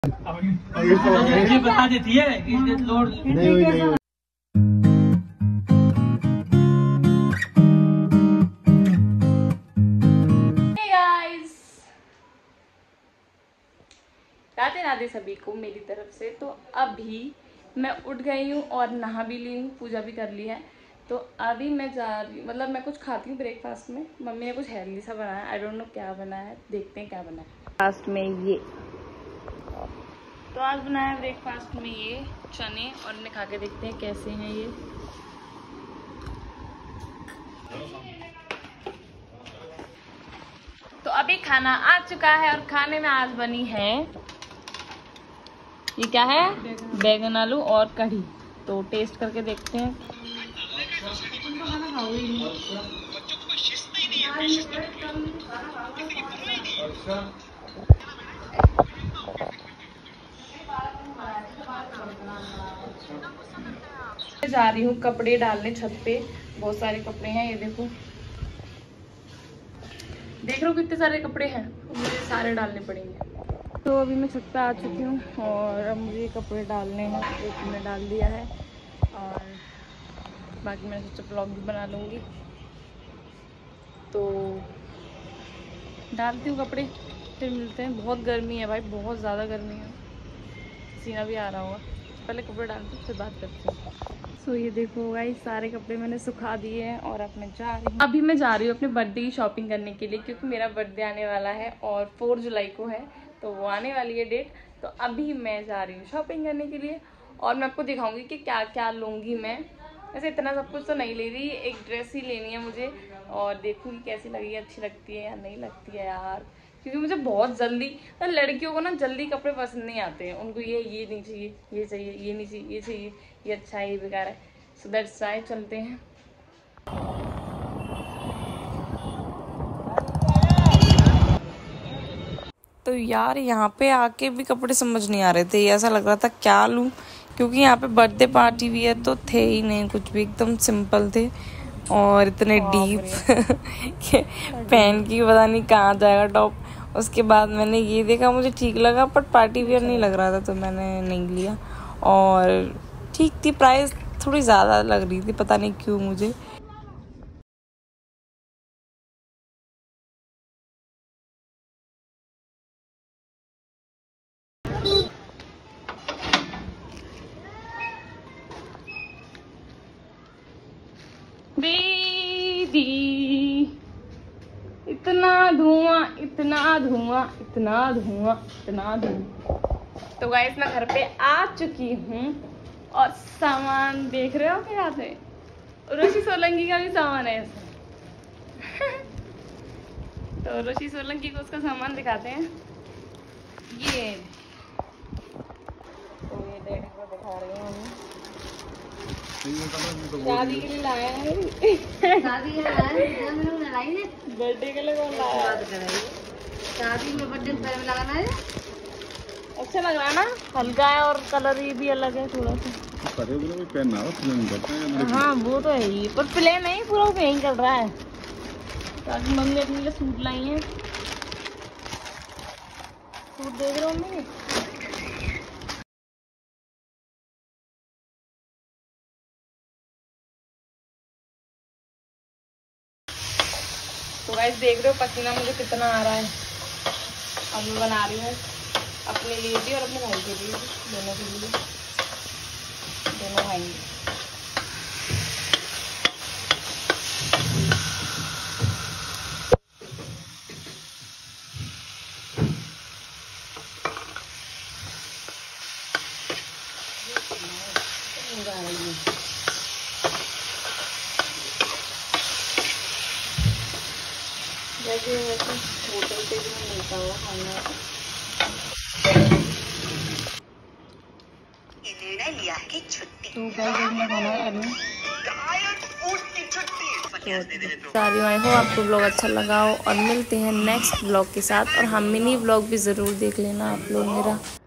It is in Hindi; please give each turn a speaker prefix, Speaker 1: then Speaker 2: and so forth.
Speaker 1: मुझे बता देती है कि लोड नहीं।
Speaker 2: राधे राधे सभी को मेरी तरफ से। तो अभी मैं उठ गई हूँ और नहा भी ली हूँ, पूजा भी कर ली है। तो अभी मैं जा रही हूँ, मतलब मैं कुछ खाती हूँ ब्रेकफास्ट में। मम्मी ने कुछ हेल्दी सा बनाया, आई डोंट नो क्या बना है, देखते हैं क्या बना है ब्रेकफास्ट में। ये तो आज बनाया है ब्रेकफास्ट में ये चने, और इन्हें खा के देखते हैं कैसे हैं ये। तो अभी खाना आ चुका है और खाने में आज बनी है, ये क्या है, बैगन आलू और कढ़ी। तो टेस्ट करके देखते हैं। जा रही हूँ कपड़े डालने छत पे, बहुत सारे कपड़े हैं, ये देखो, देख रहे हो कितने सारे कपड़े हैं, मुझे सारे डालने पड़ेंगे। तो अभी मैं छत पे आ चुकी हूँ और अब मुझे कपड़े डालने हैं। एक मैंने डाल दिया है और बाकी मैं सोचा ब्लॉग भी बना लूँगी। तो डालती हूँ कपड़े, फिर मिलते हैं। बहुत गर्मी है भाई, बहुत ज़्यादा गर्मी है, पसीना भी आ रहा होगा। पहले कपड़े डालती हूँ फिर बात करती हूँ। सो ये देखो गाइस, सारे कपड़े मैंने सुखा दिए हैं और अब मैं जा रही हूँ। अभी मैं जा रही हूँ अपने बर्थडे की शॉपिंग करने के लिए, क्योंकि मेरा बर्थडे आने वाला है और 4 जुलाई को है, तो वो आने वाली है डेट। तो अभी मैं जा रही हूँ शॉपिंग करने के लिए और मैं आपको दिखाऊंगी कि क्या क्या लूँगी मैं। वैसे इतना सब कुछ तो नहीं ले रही, एक ड्रेस ही लेनी है मुझे और देखूँगी कैसी लगेगी, अच्छी लगती है या नहीं लगती है यार। क्योंकि मुझे बहुत जल्दी, तो लड़कियों को ना जल्दी कपड़े पसंद नहीं आते हैं, उनको ये नहीं चाहिए, ये चाहिए, ये नहीं चाहिए, ये चाहिए, ये अच्छा है, ये बेकार है। सो दैट्स व्हाई चलते हैं।
Speaker 3: तो यार यहाँ पे आके भी कपड़े समझ नहीं आ रहे थे, ऐसा लग रहा था क्या लूँ, क्योंकि यहाँ पे बर्थडे पार्टी भी है तो थे ही नहीं कुछ भी, एकदम सिंपल थे और इतने डीप पहन की पता नहीं कहाँ जाएगा टॉप। उसके बाद मैंने ये देखा, मुझे ठीक लगा पर पार्टी वियर नहीं लग रहा था तो मैंने नहीं लिया। और ठीक थी, प्राइस थोड़ी ज़्यादा लग रही थी, पता नहीं क्यों मुझे।
Speaker 2: दीदी इतना धुआं, इतना धुआं, इतना धुआं, इतना धुआं। तो गाइस मैं घर पे आ चुकी हूँ और सामान देख रहे हो क्या से, ऋषि सोलंकी का भी सामान है ऐसा। तो ऋषि सोलंकी को उसका सामान दिखाते हैं। ये तो ये डैडी को दिखा रही हूँ, शादी के लिए लाया है।
Speaker 4: शादी के लिए
Speaker 2: बर्थडे के लिए कौन लाया?
Speaker 4: शादी में बर्थडे में लगाना है।
Speaker 2: अच्छा लग रहा है ना, हल्का है और कलर ये भी अलग है थोड़ा सा। हाँ वो तो है ही, पर प्लेन नहीं, पूरा प्लेन चल रहा है। तो आज मम्मी अपने लिए सूट लाई है, सूट देख रहे हो मम्मी। तो गाइस देख रहे हो पसीना मुझे कितना आ रहा है। अब मैं बना रही हूँ अपने लिए भी और अपने भाई के लिए भी, दोनों के लिए, दोनों खाएंगे। जैसे वैसे होटल पे भी मिलता हुआ खाना।
Speaker 4: लिया है कि छुट्टी
Speaker 2: तो गाइस मैं खाना खा रही हूँ। आई होप आपको ब्लॉग अच्छा लगा हो और मिलते हैं नेक्स्ट ब्लॉग के साथ। और हम मिनी ब्लॉग भी ज़रूर देख लेना आप लोग मेरा।